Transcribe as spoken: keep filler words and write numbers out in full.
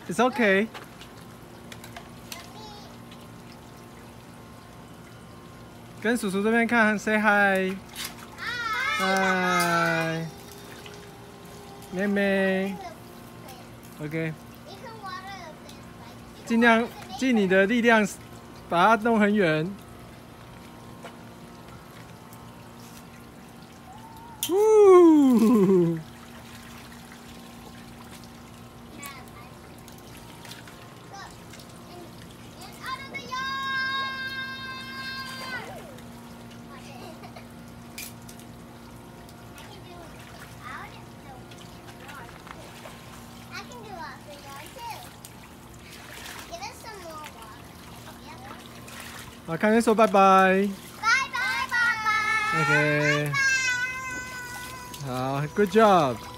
It's okay. 跟叔叔这边看 ，say hi。嗨，妹妹。OK。尽量尽你的力量，把它弄很远。呜！ 好，看见说拜拜。 拜拜，爸爸。 OK。好 ，Good job。